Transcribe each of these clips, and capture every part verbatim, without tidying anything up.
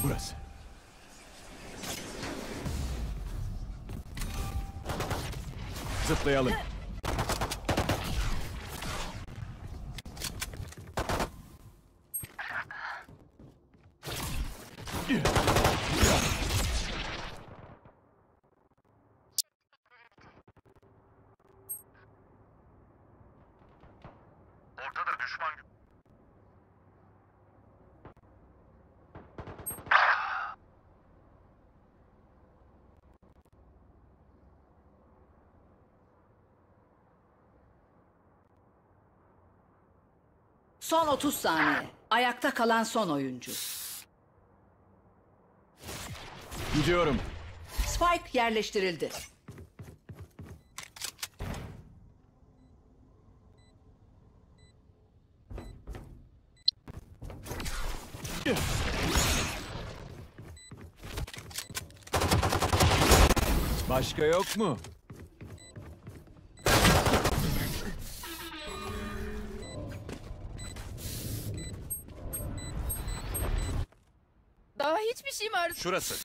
Burası. Zıplayalım. Ortada düşman. Son otuz saniye. Ayakta kalan son oyuncu. Gidiyorum. Spike yerleştirildi. Başka yok mu? Daha hiçbir şey mi arzu? Şurası.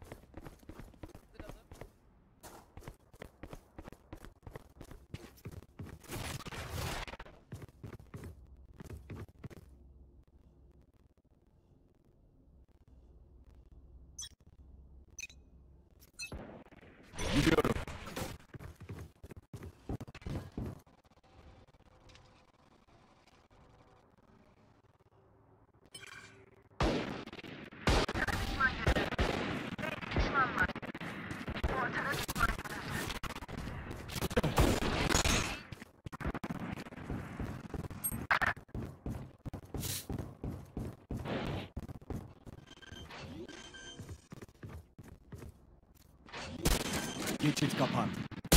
Gidiyorum. Geçit kapandı.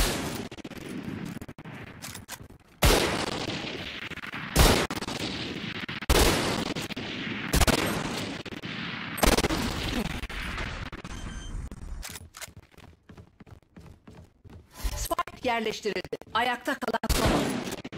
Spike yerleştirildi. Ayakta kalan son oyuncu.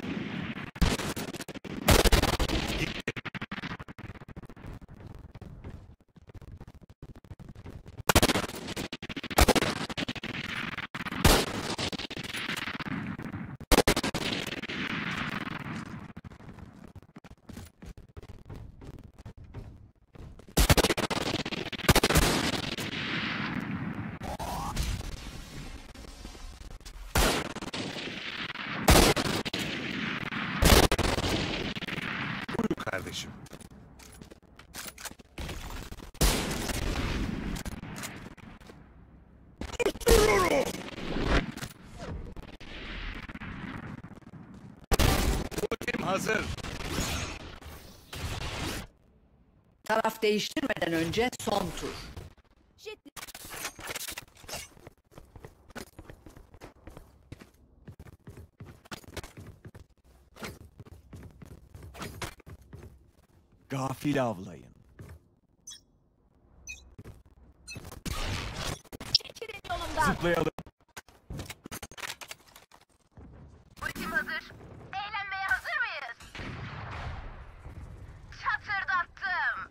Buyur kardeşim. Ultim hazır. Taraf değiştirmeden önce son tur. Gafil avlayın. Çekilin yolumdan. Zıplayalım. Ultim hazır. Eğlenmeye hazır mıyız? Çatırdattım.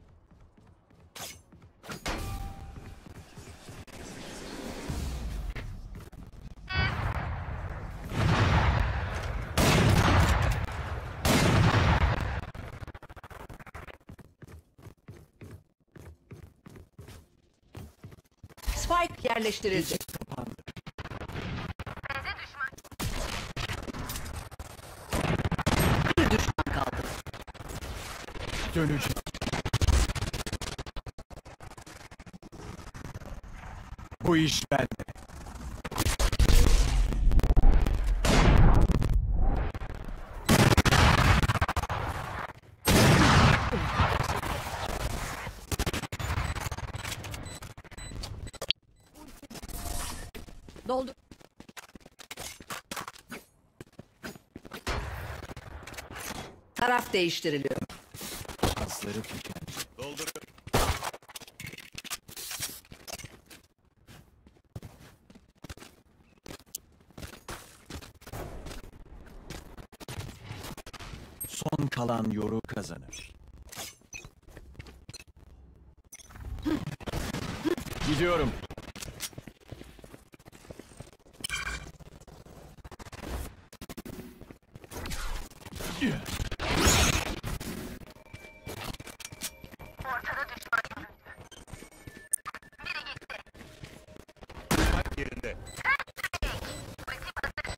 Spike yerleştirildi. Geçit kapandı. B'de düşman. Bir düşman kaldı. Döneceğim. Bu iş bende. Doldu. Taraf değiştiriliyor. Pasları tükendi. Dolduruyorum. Son kalan Yoru kazanır. Gidiyorum. Ortada düşman görüldü. Biri gitti. Spike yerinde. Ultim hazır.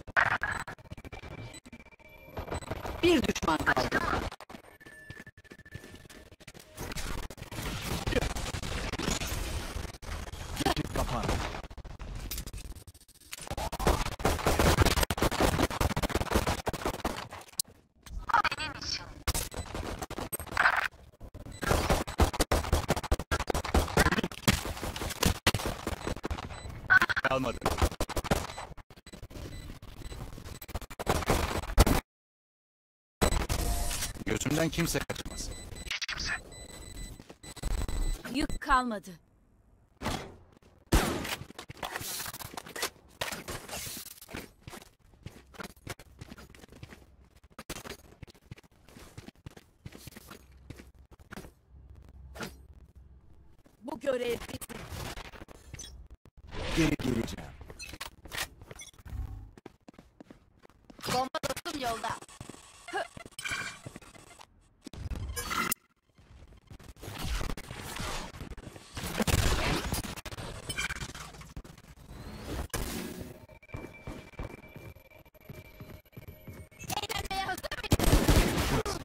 Bir düşman kaldı. Geçit kapandı. Senin için. Almadı. Gözümden kimse kaçmaz. Hiç kimse. Yük kalmadı. Bu görev bitti. Geri geleceğim. Bomba dostum yolda. Eğlenmeye hazır mıyız?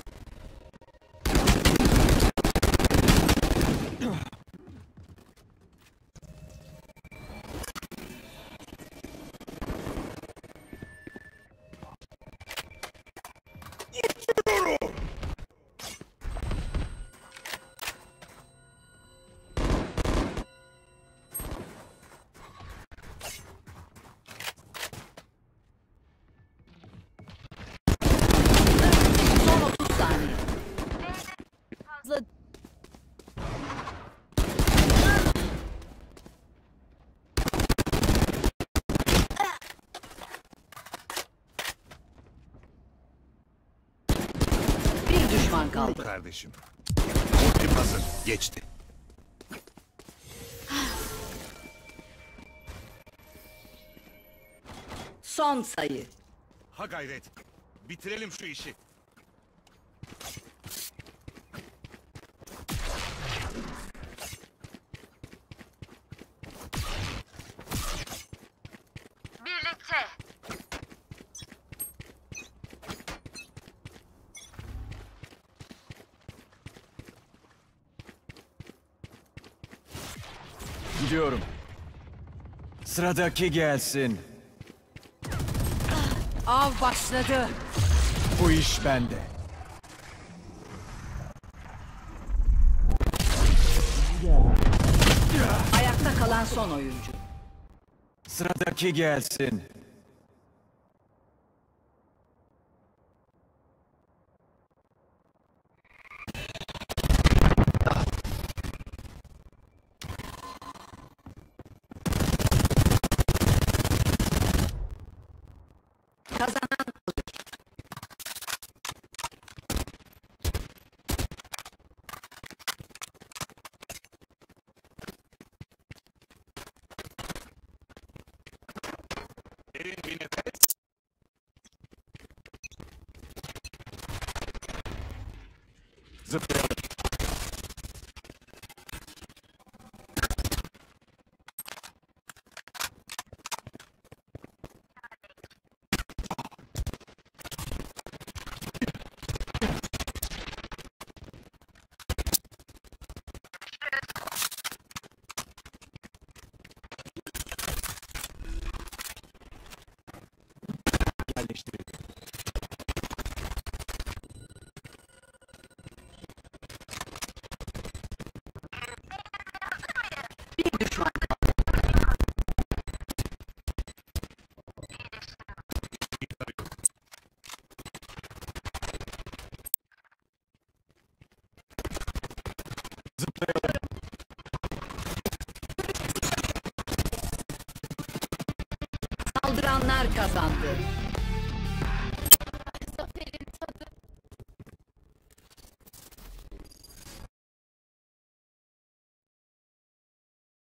Son otuz saniye. Hızlı. Bir düşman Buyur kaldı. kardeşim. Ultim hazır. Geçti. Son sayı. Ha gayret. Bitirelim şu işi. Birlikte. Gidiyorum. Sıradaki gelsin. Av başladı. Bu iş bende. Ayakta kalan son oyuncu. Sıradaki gelsin. Kazanan Derin bir nefes. Zıplayalım. Yerleştirildi. bir düşman. Zıplayalım. Saldıranlar kazandı.